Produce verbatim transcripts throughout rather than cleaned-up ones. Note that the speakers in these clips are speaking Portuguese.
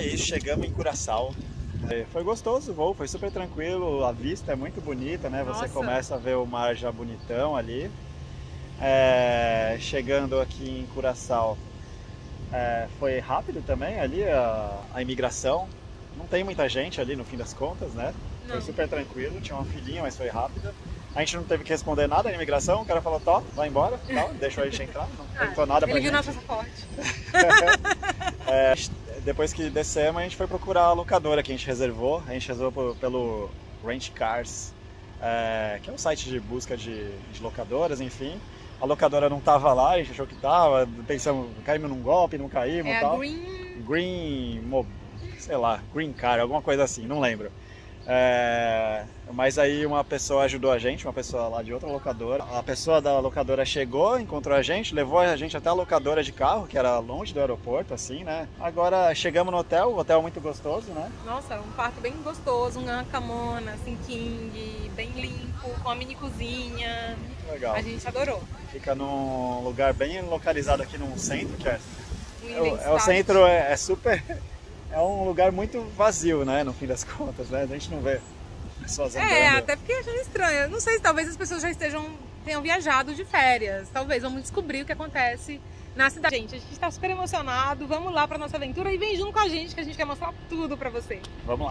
é isso, chegamos em Curaçao. Foi gostoso o voo, foi super tranquilo, a vista é muito bonita, né? Você Nossa. começa a ver o mar já bonitão ali. É, chegando aqui em Curaçao, é, foi rápido também ali a, a imigração. Não tem muita gente ali no fim das contas, né? Não. Foi super tranquilo, tinha uma filinha, mas foi rápida. A gente não teve que responder nada na imigração, o cara falou, tó, vai embora, tal, deixou a gente entrar, não perguntou ah, nada pra gente. Ele viu nosso passaporte. É, depois que descemos, a gente foi procurar a locadora que a gente reservou. A gente reservou pelo Rent Cars, é, que é um site de busca de, de locadoras, enfim. A locadora não tava lá, a gente achou que tava, pensamos, caímos num golpe, não caímos e é tal. Green... Green, sei lá, Green Car, alguma coisa assim, não lembro. É, mas aí uma pessoa ajudou a gente, uma pessoa lá de outra locadora. A pessoa da locadora chegou, encontrou a gente, levou a gente até a locadora de carro, que era longe do aeroporto, assim, né? Agora chegamos no hotel, o hotel é muito gostoso, né? Nossa, um quarto bem gostoso, uma camona, assim, king, bem limpo, com uma mini cozinha. Muito legal. A gente adorou. Fica num lugar bem localizado aqui no centro, que é... Um é o centro é, é super... É um lugar muito vazio, né, no fim das contas, né? A gente não vê pessoas andando. É, até porque achando estranho. Não sei se talvez as pessoas já estejam, tenham viajado de férias. Talvez, vamos descobrir o que acontece na cidade. Gente, a gente está super emocionado. Vamos lá para nossa aventura e vem junto com a gente que a gente quer mostrar tudo para você. Vamos lá.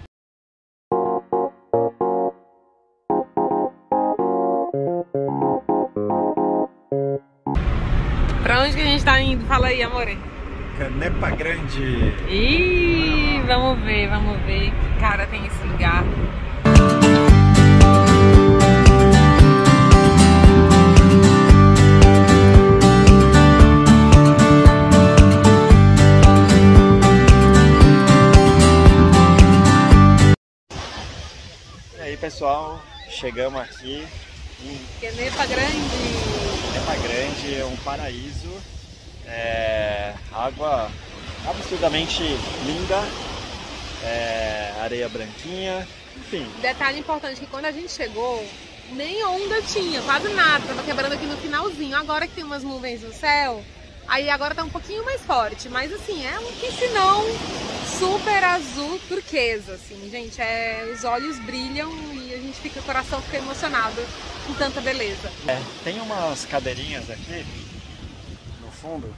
Pra onde que a gente tá indo? Fala aí, amore. Canepa Grande. Ih, vamos ver, vamos ver que cara tem esse lugar. E aí, pessoal, chegamos aqui em Canepa Grande. Canepa Grande é um paraíso. É, água absurdamente linda, é, areia branquinha, enfim. Detalhe importante que quando a gente chegou, nem onda tinha, quase nada, tava quebrando aqui no finalzinho. Agora que tem umas nuvens no céu, aí agora tá um pouquinho mais forte, mas assim, é um piscinão super azul turquesa, assim, gente, é, os olhos brilham e a gente fica, o coração fica emocionado com tanta beleza. É, tem umas cadeirinhas aqui fundo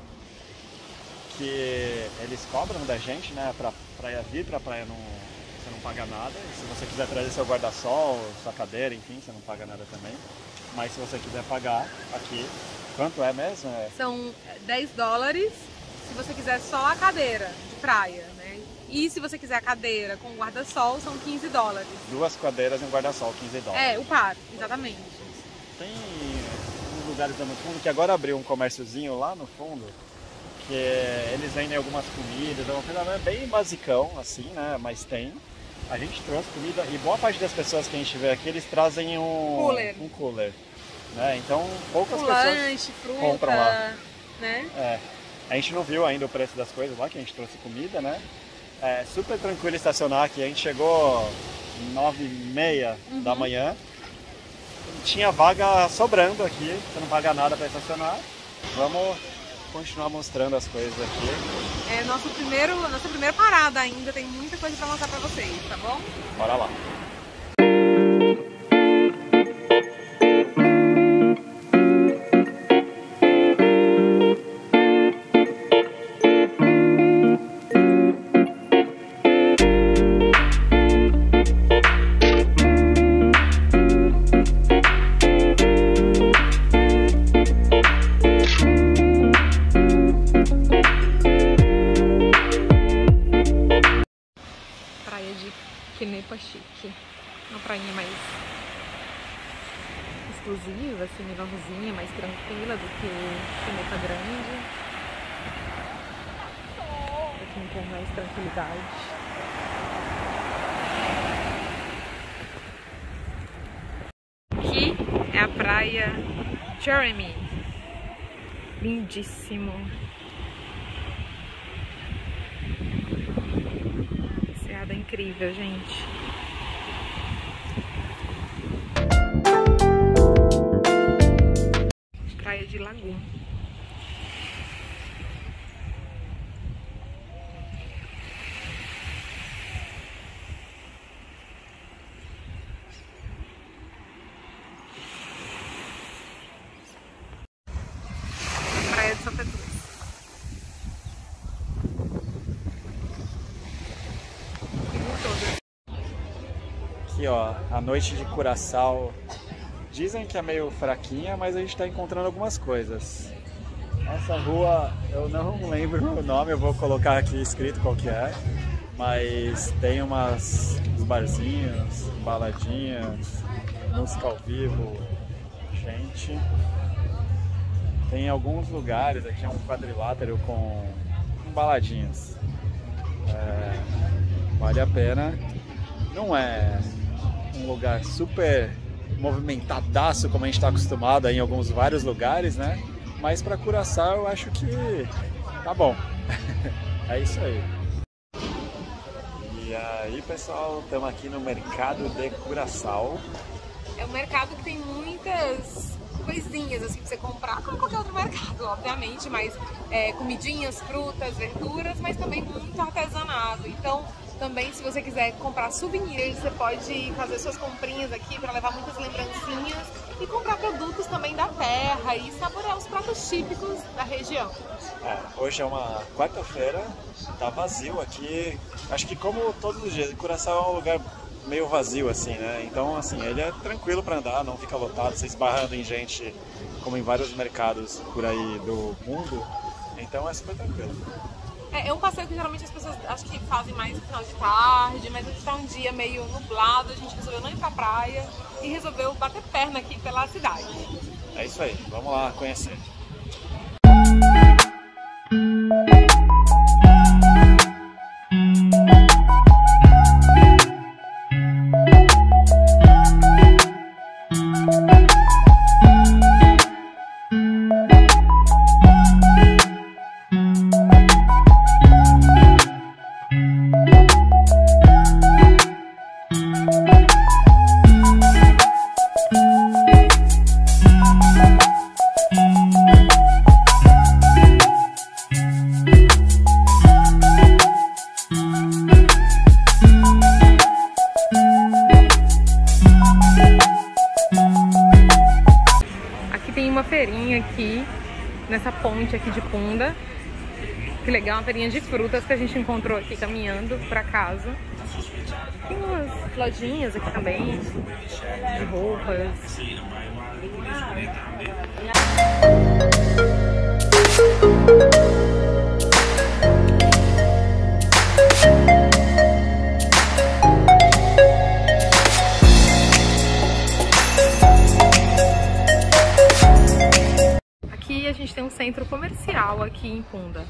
que eles cobram da gente, né, pra praia vir, pra praia não, você não paga nada. E se você quiser trazer seu guarda-sol, sua cadeira, enfim, você não paga nada também. Mas se você quiser pagar aqui, quanto é mesmo? É... São dez dólares se você quiser só a cadeira de praia, né? E se você quiser a cadeira com guarda-sol, são quinze dólares. Duas cadeiras e um guarda-sol, quinze dólares. É, o par, exatamente. Tem lugares lá no fundo, que agora abriu um comérciozinho lá no fundo, que eles vendem algumas comidas, é uma coisa bem basicão, assim, né, mas tem. A gente trouxe comida e boa parte das pessoas que a gente vê aqui, eles trazem um cooler, um cooler, né, então poucas um pessoas lanche, fruta, compram lá, né. É, a gente não viu ainda o preço das coisas lá, que a gente trouxe comida, né, é super tranquilo estacionar aqui, a gente chegou nove e meia uhum. da manhã. Tinha vaga sobrando aqui, você não paga nada para estacionar. Vamos continuar mostrando as coisas aqui. É nosso primeiro, nossa primeira parada ainda, tem muita coisa para mostrar para vocês, tá bom? Bora lá. Canepa Chique, uma prainha mais exclusiva, assim, menorzinha, mais tranquila do que Canepa Grande. Aqui não tem mais tranquilidade. Aqui é a praia Jeremy, lindíssimo. Enseada incrível, gente. Praia de Lagoon. aqui, ó, a noite de Curaçao. Dizem que é meio fraquinha, mas a gente está encontrando algumas coisas. Essa rua, eu não lembro o nome, eu vou colocar aqui escrito qual que é. Mas tem umas, uns barzinhos, baladinhas, música ao vivo, gente. Tem alguns lugares, aqui é um quadrilátero com baladinhas. É, vale a pena. Não é um lugar super movimentadaço como a gente está acostumado em alguns vários lugares, né? Mas para Curaçao eu acho que tá bom. É isso aí. E aí, pessoal, estamos aqui no mercado de Curaçao. É um mercado que tem muitas coisinhas assim pra você comprar, como qualquer outro mercado, obviamente, mas é, comidinhas, frutas, verduras, mas também muito artesanato. Então, também, se você quiser comprar souvenirs, você pode fazer suas comprinhas aqui para levar muitas lembrancinhas e comprar produtos também da terra e saborear os pratos típicos da região. É, hoje é uma quarta-feira, tá vazio aqui. Acho que como todos os dias, Curaçao é um lugar meio vazio assim, né? Então, assim, ele é tranquilo para andar, não fica lotado, você esbarrando em gente como em vários mercados por aí do mundo. Então é super tranquilo. É, é um passeio que geralmente as pessoas acho que fazem mais no final de tarde, mas hoje está um dia meio nublado, a gente resolveu não ir pra praia e resolveu bater perna aqui pela cidade. É isso aí, vamos lá conhecer. Feirinha aqui nessa ponte aqui de Punda. Que legal, uma feirinha de frutas que a gente encontrou aqui caminhando pra casa. Tem umas lojinhas aqui também de roupas. A gente tem um centro comercial aqui em Punda.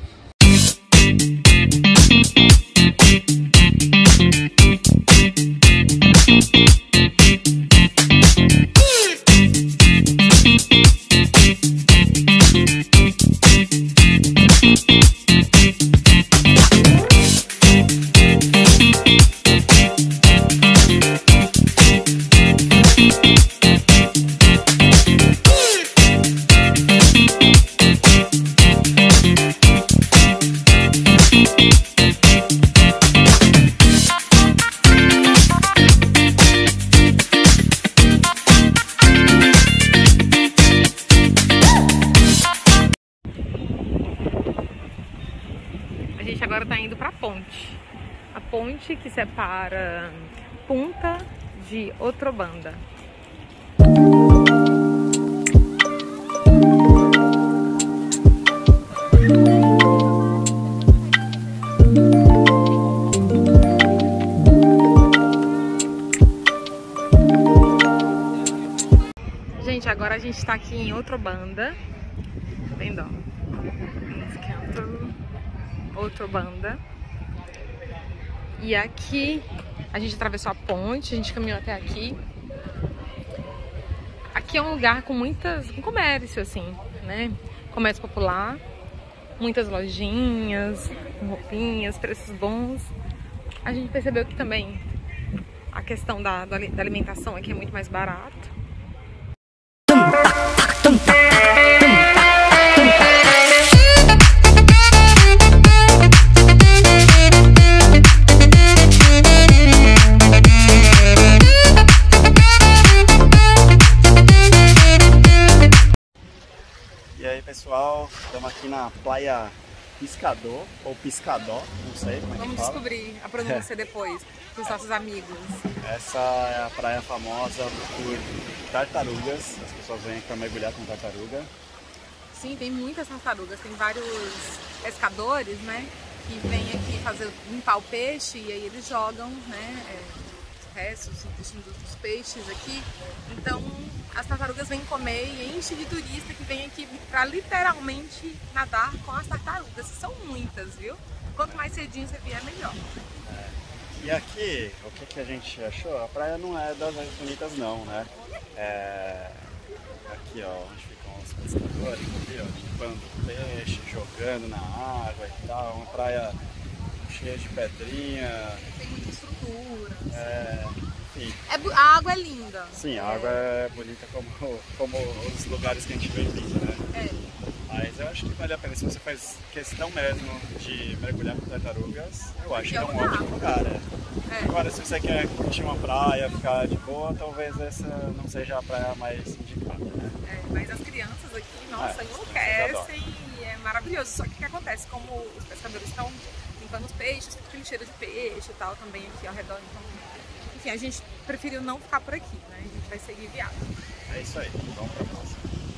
A gente agora tá indo pra ponte. A ponte que separa Punta de Otrobanda. Gente, agora a gente tá aqui em Otrobanda. Tá vendo, ó? Otrobanda. E aqui a gente atravessou a ponte, a gente caminhou até aqui. Aqui é um lugar com muitas, com comércio assim, né? Comércio popular, muitas lojinhas, roupinhas, preços bons. A gente percebeu que também a questão da, da alimentação aqui é muito mais barato. E aí, pessoal, estamos aqui na Praia Piscador ou Piscadó, não sei como é que Vamos fala. descobrir a pronúncia depois com os nossos amigos. Essa é a praia famosa por tartarugas, as pessoas vêm para mergulhar com tartaruga. Sim, tem muitas tartarugas, tem vários pescadores, né, que vêm aqui fazer, limpar o peixe e aí eles jogam, né, é, os restos, os intestinos dos peixes aqui. Então as tartarugas vêm comer e enche de turista que vem aqui para literalmente nadar com as tartarugas. São muitas, viu? Quanto mais cedinho você vier, melhor. É. E aqui, o que, que a gente achou? A praia não é das mais bonitas não, né? É... Aqui ó, onde ficam os pescadores, aqui, ó, limpando peixe, jogando na água e tal. Uma praia cheia de pedrinha. Tem muita estrutura. É... Enfim. É, a água é linda. Sim, a água é bonita como, como os lugares que a gente vê vindo, né? É. Mas eu acho que vale a pena, se você faz questão mesmo de mergulhar com tartarugas, eu acho que é um ótimo lugar. É. É. Agora, se você quer curtir uma praia, ficar de boa, talvez essa não seja a praia mais indicada, né? É, mas as crianças aqui, nossa, É, enlouquecem e é maravilhoso. Só que o que acontece? Como os pescadores estão limpando os peixes, fica aquele cheiro de peixe e tal também aqui ao redor. Então, enfim, a gente preferiu não ficar por aqui, né? A gente vai seguir viagem. É isso aí, vamos pra próxima.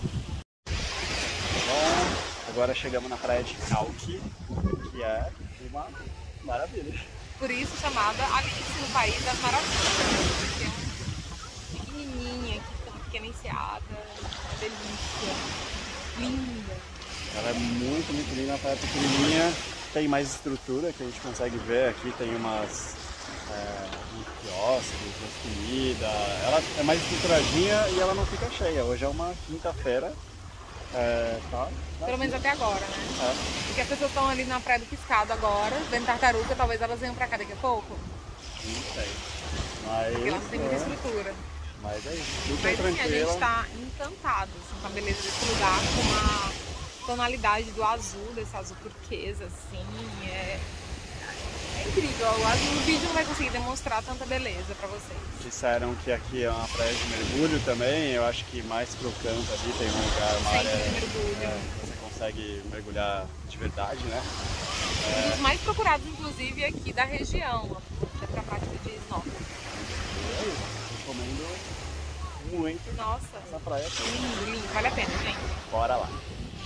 Bom, agora chegamos na praia de Calque, que é uma maravilha. Por isso chamada Alice no País das Maravilhas, porque é uma pequenininha aqui, uma pequena enseada, uma delícia, linda. Ela é muito, muito linda, uma praia pequenininha, tem mais estrutura que a gente consegue ver aqui, tem umas é, um quiosques, umas comida, ela é mais estruturadinha e ela não fica cheia. Hoje é uma quinta-feira. É, tá, tá Pelo menos até agora, né? É. Porque as pessoas estão ali na praia do Piscado agora, vendo tartaruga, talvez elas venham pra cá daqui a pouco. Não sei. Mas, Porque lá não tem muita é, estrutura. mas é isso, super Mas assim, a tranquila. gente tá encantado assim, com a beleza desse lugar, com uma tonalidade do azul, desse azul turquesa, assim. É, é incrível. O azul no vídeo não vai conseguir demonstrar tanta beleza pra vocês. Disseram que aqui é uma praia de mergulho também, eu acho que mais pro canto ali tem um lugar, uma área Sempre de mergulho. é, que você consegue mergulhar de verdade, né? Um dos mais procurados, inclusive, aqui da região, é pra parte de snorkel. É isso, recomendo muito Nossa, essa praia aqui. lindo, lindo, vale a pena, gente. Bora lá!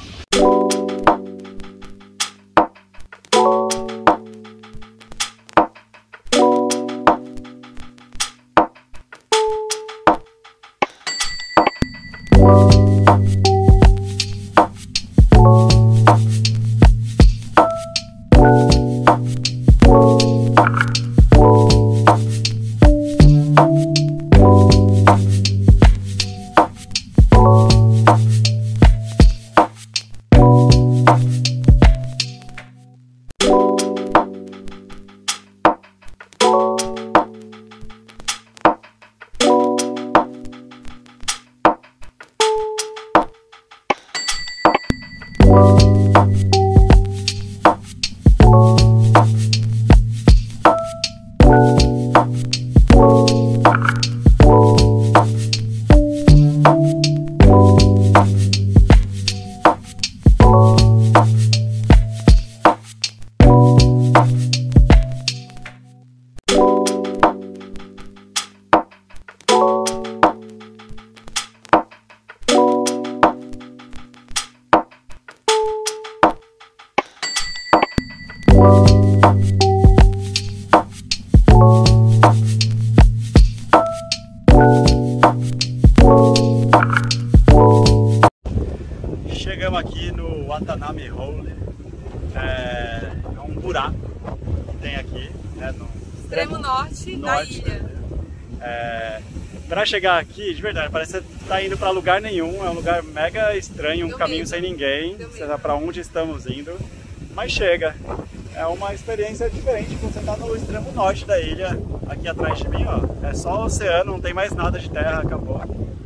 Chegamos aqui no Watanabe Hole, é, é um buraco que tem aqui, né, no Extremo norte, da norte, ilha. É, para chegar aqui, de verdade, parece que você tá indo para lugar nenhum, é um lugar mega estranho, um Deu caminho medo. sem ninguém, Deu você medo. sabe para onde estamos indo, mas chega. É uma experiência diferente, você tá no extremo norte da ilha, aqui atrás de mim, ó, é só o oceano, não tem mais nada de terra, acabou.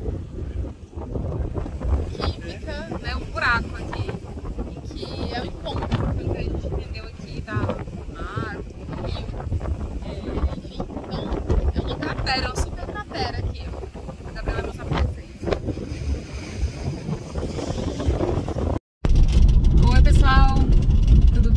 Aqui fica, né, um buraco aqui, em que é o encontro, pelo que a gente entendeu aqui, da mar, do rio. É, enfim, então é uma cratera, é uma super cratera aqui, ó. A Gabriela vai mostrar pra vocês. Oi pessoal, tudo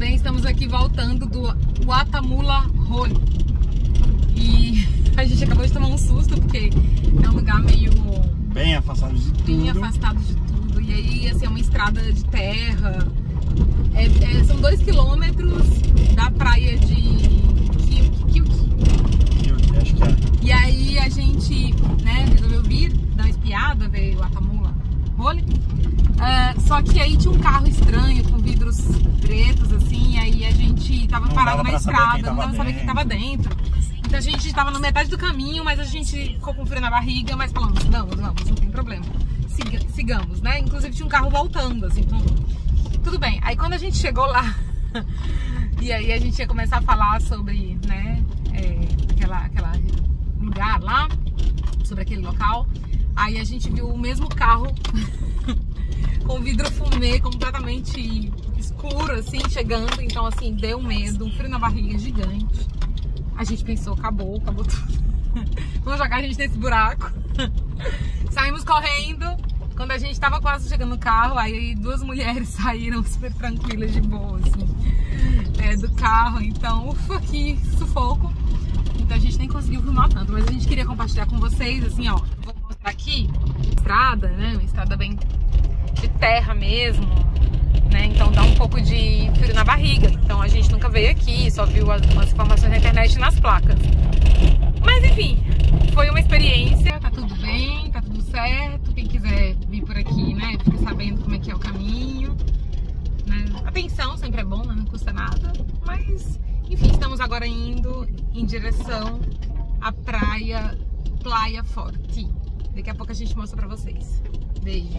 voltando do Guatemala Hole. E a gente acabou de tomar um susto, porque é um lugar meio... bem afastado de tudo. Bem afastado de tudo. E aí, assim, é uma estrada de terra. É, é, são dois quilômetros da praia de Kiuk. Kiuk, acho que é. E aí a gente, né, resolveu vir, dar uma espiada, ver o Guatemala Hole. Uh, só que aí tinha um carro estranho, com vidros pretos, assim, e aí a gente tava não parado na estrada, não dava pra saber quem tava dentro. Então a gente tava na metade do caminho, mas a gente ficou com frio na barriga, mas falamos, vamos, vamos, não tem problema. Siga, sigamos, né? Inclusive tinha um carro voltando, assim, então tudo bem. Aí quando a gente chegou lá, e aí a gente ia começar a falar sobre, né, é, aquela, aquela lugar lá, sobre aquele local, aí a gente viu o mesmo carro com vidro fumê completamente escuro, assim, chegando. Então, assim, deu medo, um frio na barriga gigante. A gente pensou, acabou, acabou tudo. Vamos jogar a gente nesse buraco. Saímos correndo. Quando a gente tava quase chegando no carro, aí duas mulheres saíram super tranquilas, de boa, assim, é, do carro. Então, ufa, que sufoco. Então a gente nem conseguiu filmar tanto, mas a gente queria compartilhar com vocês, assim, ó. Vou mostrar aqui, estrada, né, uma estrada bem de terra mesmo, né, então dá um pouco de frio na barriga. Então a gente nunca veio aqui, só viu as, as informações na internet e nas placas. Mas enfim, foi uma experiência, tá tudo bem, tá tudo certo. Quem quiser vir por aqui, né, fica sabendo como é que é o caminho, né. Atenção sempre é bom, né, não custa nada. Mas, enfim, estamos agora indo em direção à praia Playa Forte. Daqui a pouco a gente mostra pra vocês. Beijo.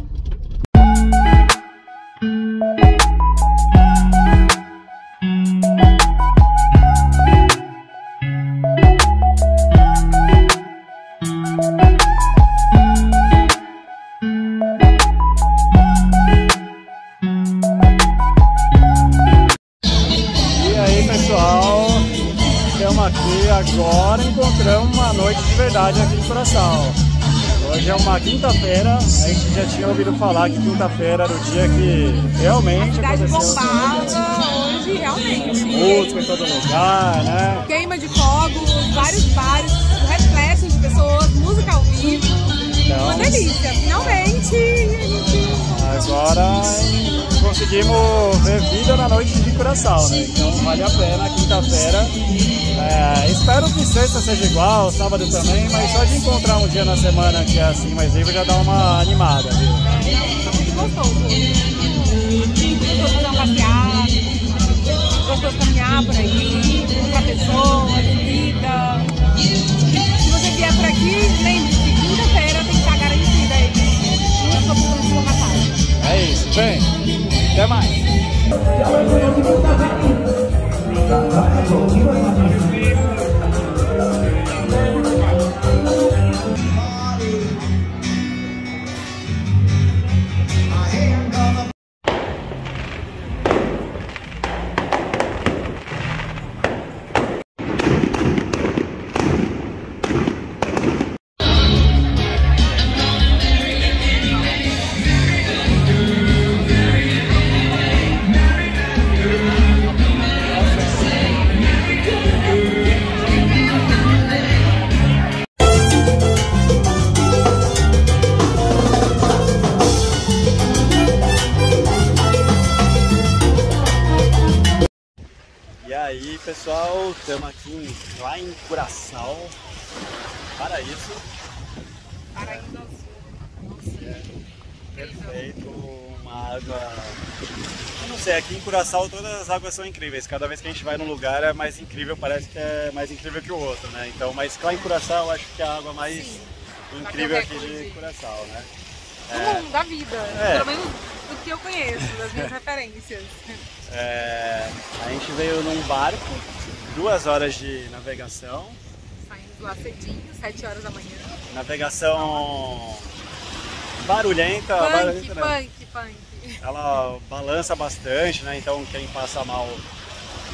Agora encontramos uma noite de verdade aqui em Curaçao. Hoje é uma quinta-feira, a gente já tinha ouvido falar que quinta-feira era o dia que realmente a cidade aconteceu. Bombava, hoje realmente. Música em todo lugar, né? Queima de fogos, vários bares repletos de pessoas, música ao vivo. Então, uma delícia, finalmente a gente... Agora conseguimos ver vida na noite de Curaçao, né? Então vale a pena, quinta-feira. É, espero que sexta seja igual, sábado também, mas só de encontrar um dia na semana que é assim mais livre já dá uma animada, viu? É, tá muito gostoso. Gostoso fazer uma passeada, gostoso caminhar por aí, encontrar pessoas, vida. Se você vier por aqui, lembre-se, quinta-feira tem que estar garantida aí. Eu sou por sua passagem. É isso, vem! Até mais! E aí, pessoal, estamos aqui em, lá em Curaçao, Paraíso. Paraíso ao sul. É, perfeito, uma água... Eu não sei, aqui em Curaçao todas as águas são incríveis. Cada vez que a gente vai num lugar é mais incrível, parece que é mais incrível que o outro, né? Então, mas lá em Curaçao eu acho que é a água mais Sim, incrível aqui de Curaçao, né? Do é... mundo, da vida, é. Pelo menos do que eu conheço, das minhas referências. É... A gente veio num barco, duas horas de navegação. Saímos lá cedinho, sete horas da manhã. Navegação barulhenta. Punk, barulhenta, punk, punk. Ela balança bastante, né? Então quem passa mal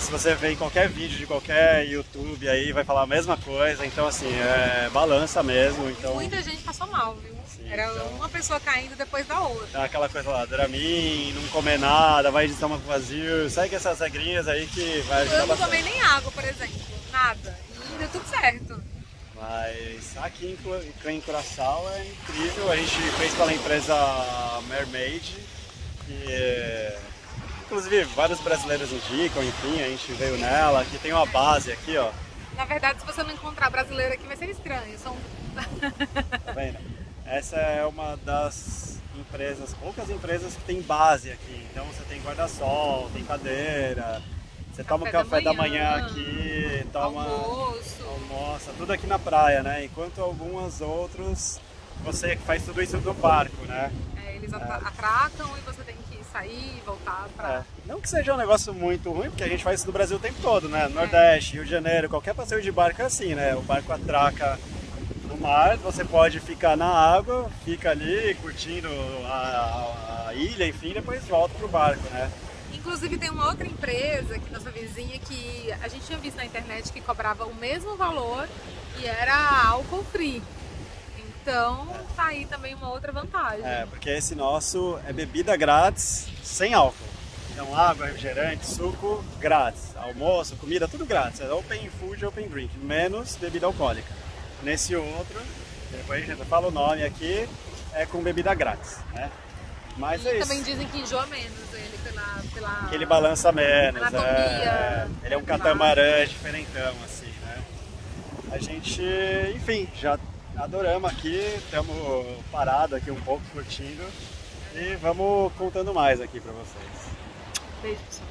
se você vê em qualquer vídeo de qualquer YouTube aí, vai falar a mesma coisa. Então, assim, é balança mesmo. Então... Muita gente passou mal, viu? Sim, Era então... uma pessoa caindo depois da outra. Aquela coisa lá, Dramin, não comer nada, vai de estômago vazio. Segue essas regrinhas aí que vai ajudar Eu não bastante. tomei nem água, por exemplo. Nada. E deu tudo certo. Mas aqui em Curaçao é incrível. A gente fez pela empresa Mermaid. Que, inclusive, vários brasileiros indicam, enfim, a gente veio nela. Aqui tem uma base aqui, ó. Na verdade, se você não encontrar brasileiro aqui, vai ser estranho. São... Tá vendo? Essa é uma das empresas, poucas empresas que tem base aqui. Então você tem guarda-sol, tem cadeira, você toma o café da manhã, da manhã aqui, toma almoço, almoça, tudo aqui na praia, né? Enquanto algumas outros você faz tudo isso no barco, né? É, eles é. atracam e você tem que sair e voltar pra... É. Não que seja um negócio muito ruim, porque a gente faz isso no Brasil o tempo todo, né? Nordeste, Rio de Janeiro, qualquer passeio de barco é assim, né? O barco atraca no mar, você pode ficar na água, fica ali curtindo a, a ilha, enfim, depois volta pro barco, né? Inclusive tem uma outra empresa aqui, nossa vizinha, que a gente tinha visto na internet que cobrava o mesmo valor e era álcool free. Então tá aí também uma outra vantagem. É, porque esse nosso é bebida grátis, sem álcool. Então água, refrigerante, suco, grátis. Almoço, comida, tudo grátis. É open food, open drink, menos bebida alcoólica. Nesse outro, depois a gente fala o nome aqui, é com bebida grátis, né? Mas e é isso. também dizem que enjoa menos ele pela... pela... Que ele balança menos, anatomia, é, ele é um catamarã diferentão, assim, né? A gente, enfim, já adoramos aqui, estamos parados aqui um pouco, curtindo, e vamos contando mais aqui pra vocês. Beijo, pessoal.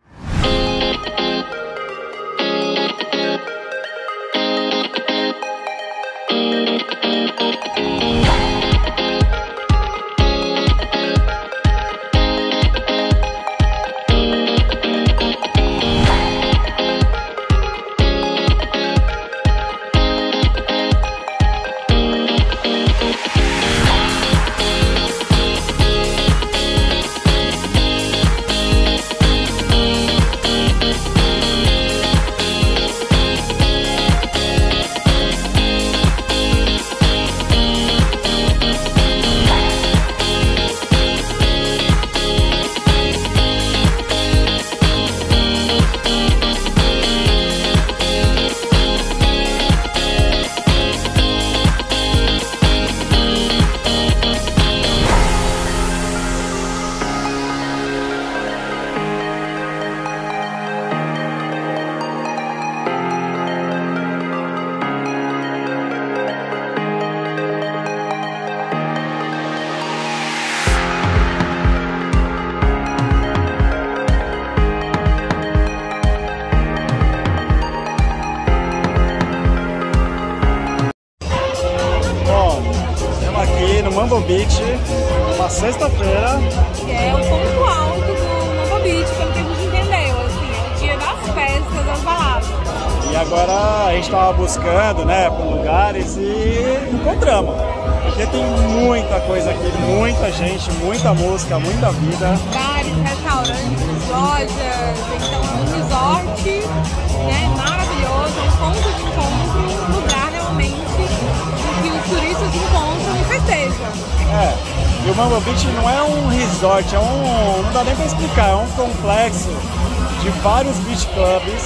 Mambo Beach, uma sexta-feira. É o ponto alto do Mambo Beach, pelo que a gente entendeu, assim, é o dia das festas, das baladas. E agora a gente estava buscando, né, por lugares e encontramos. Porque tem muita coisa aqui, muita gente, muita música, muita vida. Bares, restaurantes, lojas, então é um resort, né, maravilhoso, um ponto de encontro, um lugar realmente em que os turistas encontram e festejam. É, e o Mambo Beach não é um resort, é um, não dá nem pra explicar, é um complexo de vários beach clubs,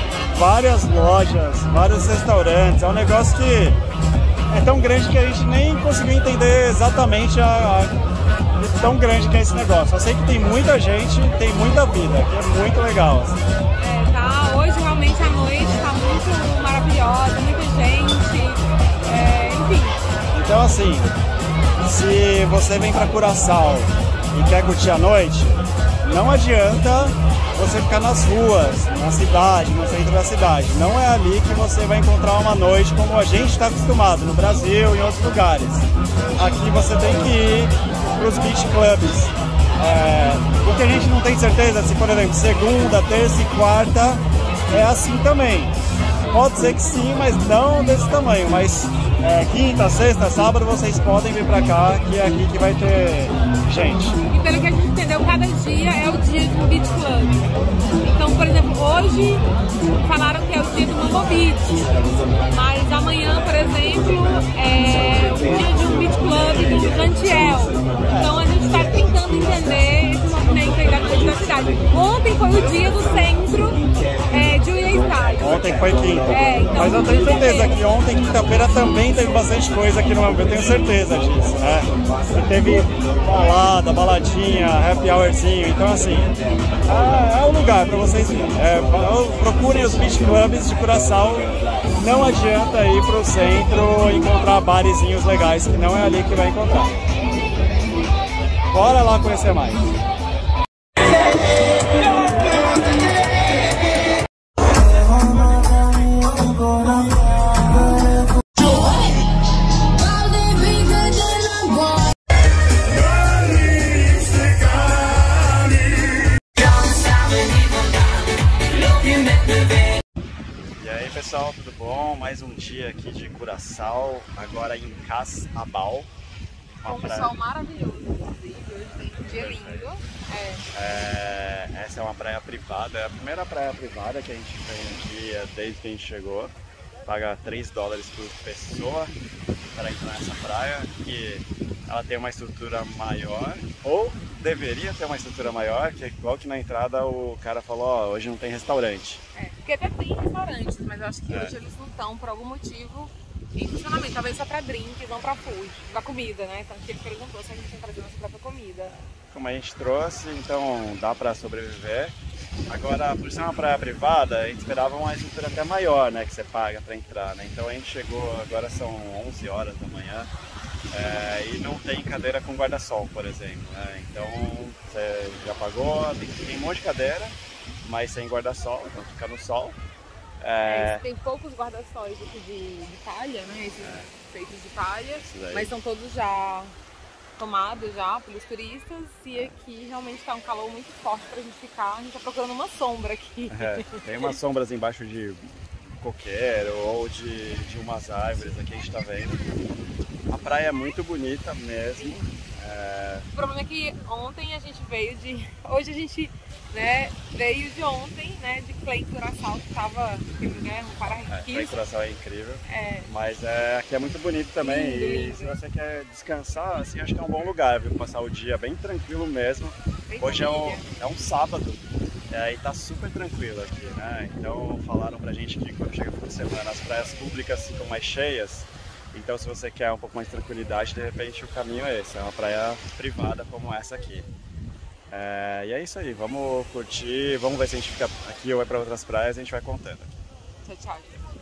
várias lojas, vários restaurantes, é um negócio que é tão grande que a gente nem conseguiu entender exatamente a, a tão grande que é esse negócio. Eu sei que tem muita gente, tem muita vida, que é muito legal. Assim. É, tá, hoje realmente a noite tá muito maravilhosa, muita gente, é, enfim. Então assim, se você vem para Curaçao e quer curtir a noite, não adianta você ficar nas ruas, na cidade, no centro da cidade. Não é ali que você vai encontrar uma noite como a gente está acostumado no Brasil e em outros lugares. Aqui você tem que ir para os beach clubs. É, o que a gente não tem certeza se, por exemplo, segunda, terça e quarta é assim também. Pode ser que sim, mas não desse tamanho. Mas é, quinta, sexta, sábado, vocês podem vir pra cá, que é aqui que vai ter gente. E pelo que a gente entendeu, cada dia é o dia de um beach club. Então, por exemplo, hoje falaram que é o dia do Mambo Beach, mas amanhã, por exemplo, é o dia de um beach club do Jantiel. Então a gente está tentando entender esse movimento aí da noite da cidade. Ontem foi o dia do centro é, de Uiaistad. Ontem foi quinta. É, então, mas eu tenho certeza que ontem, quinta-feira, também teve bastante coisa aqui no Mambo. Eu tenho certeza disso, né? E teve balada, baladinha, happy hourzinho. Então, assim, é, é um lugar para vocês virem. É, procurem os beach clubs de Curaçao. Não adianta ir pro centro e encontrar barezinhos legais, que não é ali que vai encontrar. Bora lá conhecer mais. E aí pessoal, tudo bom? Mais um dia aqui de Curaçao, agora em Casabal. Com um sol maravilhoso, inclusive, hoje tem um dia lindo. É. É, essa é uma praia privada, é a primeira praia privada que a gente vem aqui desde que a gente chegou. Paga três dólares por pessoa para entrar nessa praia, que ela tem uma estrutura maior, ou deveria ter uma estrutura maior, que é igual que na entrada o cara falou, ó, hoje não tem restaurante. É, porque até tem restaurantes, mas eu acho que É. hoje eles não estão, por algum motivo, em funcionamento. Talvez só para drinks, não para food, para comida, né? Então ele perguntou se a gente ia trazer nossa própria comida. Como a gente trouxe, então dá para sobreviver. Agora, por ser uma praia privada, a gente esperava uma estrutura até maior, né, que você paga para entrar, né? Então a gente chegou, agora são onze horas da manhã, é, e não tem cadeira com guarda-sol, por exemplo, né? Então você já pagou, tem, tem um monte de cadeira, mas sem guarda-sol, então fica no sol. É, É, tem poucos guarda-sóis aqui de, de palha, né? Esses É. feitos de palha, daí. mas são todos já tomados já pelos turistas, e aqui realmente está um calor muito forte pra gente ficar. A gente tá procurando uma sombra aqui. é, tem umas sombras embaixo de coqueiro ou de, de umas árvores, aqui a gente tá vendo. A praia é muito bonita mesmo. É, O problema é que ontem a gente veio de... Hoje a gente, né, veio de ontem, né, de Clay Curaçao, que tava, né, um é, paraíso. o Curaçao é incrível. É, Mas é, aqui é muito bonito também. Lindo, E lindo. se você quer descansar, assim, acho que é um bom lugar, viu? Passar o dia bem tranquilo mesmo. bem Hoje é um, família. é um sábado, é, e tá super tranquilo aqui, né? Então falaram pra gente que quando chega o fim de semana as praias públicas ficam mais cheias. Então se você quer um pouco mais de tranquilidade, de repente o caminho é esse, é uma praia privada como essa aqui. É, e é isso aí, vamos curtir, vamos ver se a gente fica aqui ou vai para outras praias, a gente vai contando. Tchau, tchau.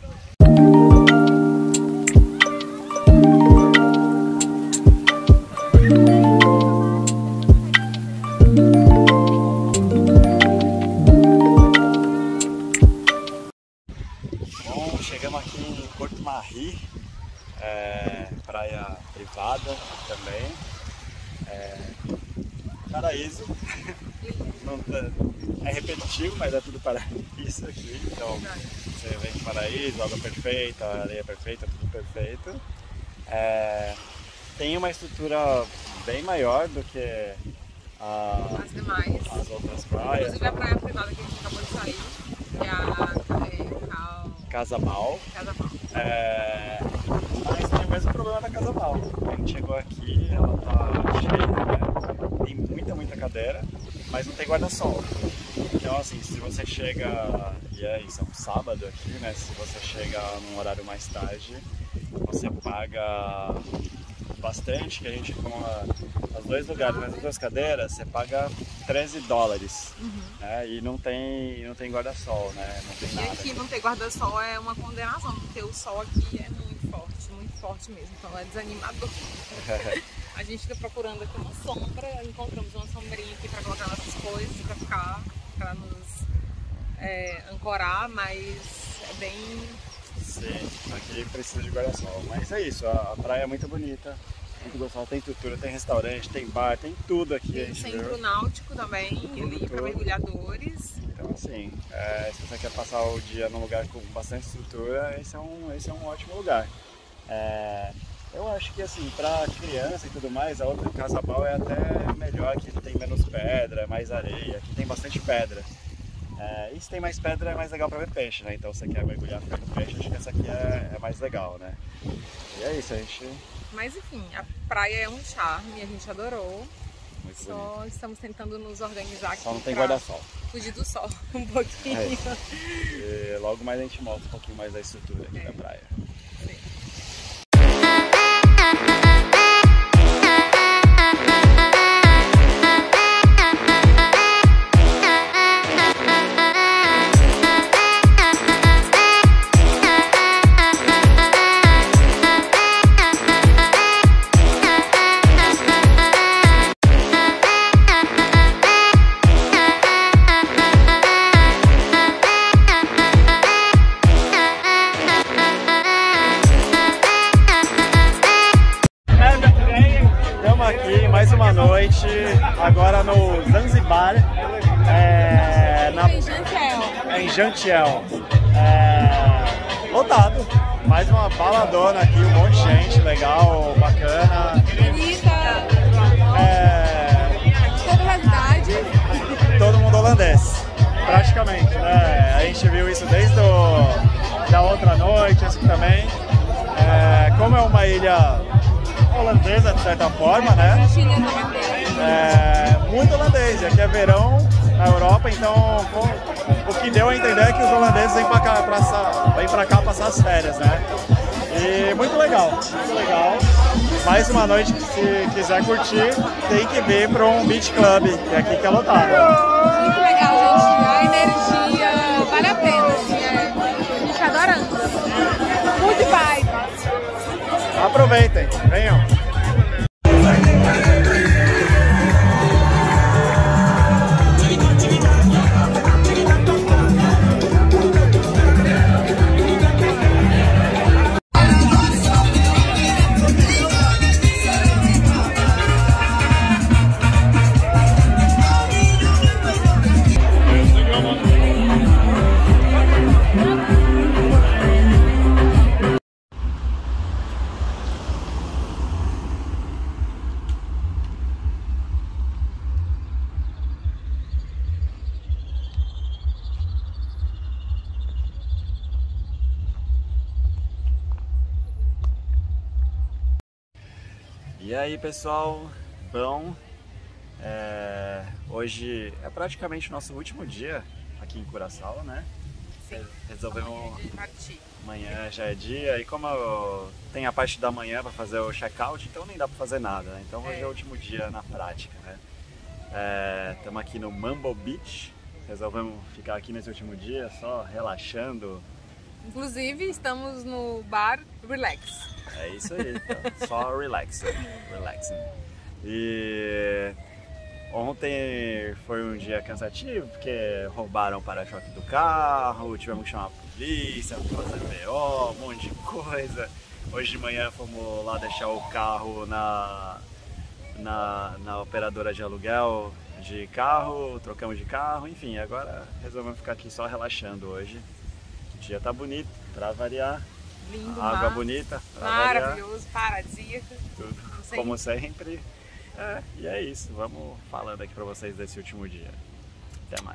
Bom, chegamos aqui em Porto Marri, é, praia privada também, é, paraíso, não tá, é repetitivo, mas é tudo paraíso aqui, então você vem de paraíso, água perfeita, areia perfeita, tudo perfeito. É, tem uma estrutura bem maior do que a, As demais. as outras praias. Inclusive a praia privada que a gente acabou de sair, que é a é, Cal... Casabal. Casabal. É, mas tem o mesmo problema da Casabal. A gente chegou aqui, ela tá cheia, né? Tem muita, muita cadeira, mas não tem guarda-sol. Então assim, se você chega, e é isso, é um sábado aqui, né? Se você chega num horário mais tarde, você paga bastante, que a gente com os dois lugares, nas duas cadeiras, você paga treze dólares. Uhum. Né? E não tem, não tem guarda-sol, né? Não tem E nada. aqui não ter guarda-sol é uma condenação, porque o sol aqui é muito forte, muito forte mesmo, então é desanimador. A gente fica procurando aqui uma sombra, encontramos uma sombrinha aqui para colocar nossas coisas, para ficar, para nos é, ancorar, mas é bem... Sim, aqui precisa de guarda-sol. Mas é isso, a, a praia é muito bonita, muito gostosa, tem estrutura, tem restaurante, tem bar, tem tudo aqui. Tem a gente centro viu. náutico também, Tudo, ali para tudo. mergulhadores. Então assim, é, se você quer passar o dia num lugar com bastante estrutura, esse é um, esse é um ótimo lugar. É, eu acho que assim, para criança e tudo mais, a outra Casabal é até melhor, que tem menos pedra, mais areia, aqui tem bastante pedra. É, e se tem mais pedra é mais legal para ver peixe, né? Então se você quer mergulhar ficando peixe, acho que essa aqui é, é mais legal, né? E é isso, a gente... Mas enfim, a praia é um charme, a gente adorou. Muito Só bonito. estamos tentando nos organizar aqui. Só não tem pra guarda-sol. Fugir do sol um pouquinho. É. E logo mais a gente mostra um pouquinho mais da estrutura aqui é. da praia. Sim. Noite, agora no Zanzibar, é, na, em Jantiel. É em Jantiel, é, lotado, mais uma baladona aqui, um monte de gente, legal, bacana. Bonita, é, todas as idades. Todo mundo holandês, praticamente, né? A gente viu isso desde o, da outra noite, assim também. É, como é uma ilha holandesa, de certa forma, né? É, muito holandês, e aqui é verão na Europa, então o que deu a entender é que os holandeses vêm pra cá, pra, vêm pra cá passar as férias, né? E muito legal, muito legal. Mais uma noite que se quiser curtir, tem que vir para um beach club, que é aqui que é lotado. Muito legal, gente. A energia vale a pena, assim, é, a gente tá adorando. Muito vibe. Aproveitem, venham! E aí pessoal, bom, é, hoje é praticamente o nosso último dia aqui em Curaçao, né? Sim. Resolvemos, Partir. amanhã já é dia, e como eu, tem a parte da manhã para fazer o check-out, então nem dá para fazer nada, né? Então hoje é. é o último dia na prática, né? Estamos é, aqui no Mambo Beach, resolvemos ficar aqui nesse último dia só relaxando. Inclusive estamos no bar Relax. É isso aí, então, só relaxing, relaxing. E ontem foi um dia cansativo, porque roubaram o para-choque do carro, tivemos que chamar a polícia, fazer B O, um monte de coisa. Hoje de manhã fomos lá deixar o carro na, na, na operadora de aluguel de carro, trocamos de carro, enfim, agora resolvemos ficar aqui só relaxando hoje. O dia tá bonito, pra variar. Lindo, água mar. bonita, maravilhoso, paradisíaco. Tudo como sempre. É, e é isso, vamos falando aqui pra vocês desse último dia. Até mais.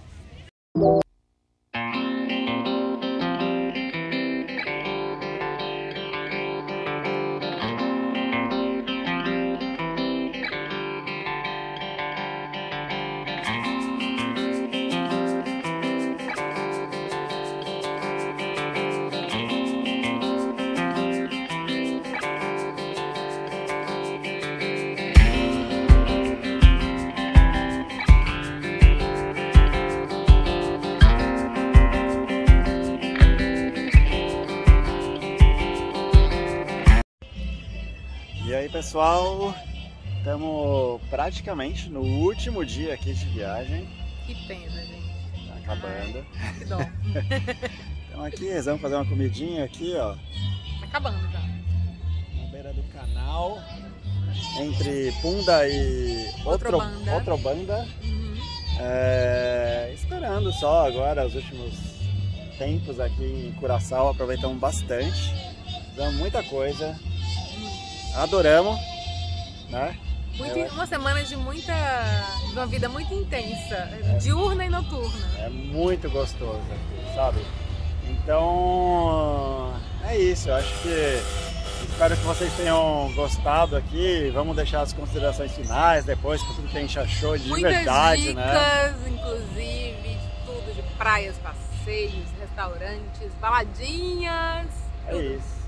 E aí pessoal, estamos praticamente no último dia aqui de viagem. Que pena, gente. Tá acabando. Ai, que dó. Então aqui, vamos fazer uma comidinha aqui, ó. Tá acabando já. Na beira do canal, entre Punda e Otrobanda. Otrobanda. Uhum. É, esperando só agora os últimos tempos aqui em Curaçao, aproveitamos bastante. fizemos muita coisa, adoramos, né? Muito, Eu- uma semana de muita, de uma vida muito intensa, diurna e noturna. É muito gostoso aqui, sabe? Então, é isso. Eu acho que espero que vocês tenham gostado aqui. Vamos deixar as considerações finais depois, com tudo que a gente achou de Muitas verdade, dicas, né? inclusive, de tudo, de praias, passeios, restaurantes, baladinhas. É isso.